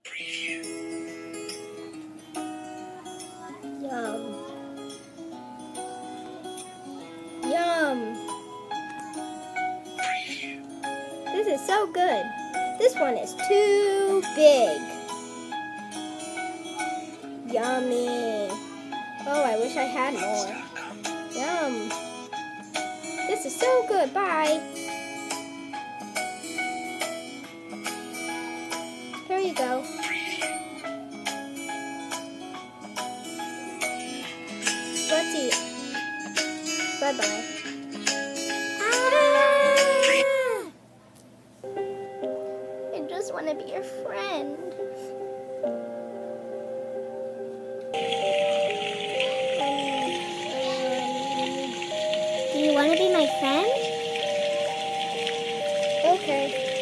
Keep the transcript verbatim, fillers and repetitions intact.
Yum. Yum. This is so good. This one is too big. Yummy. Oh, I wish I had more. Yum. This is so good. Bye. Here you go. Let's eat. Bye-bye. Ah! I just want to be your friend. Do you want to be my friend? Okay.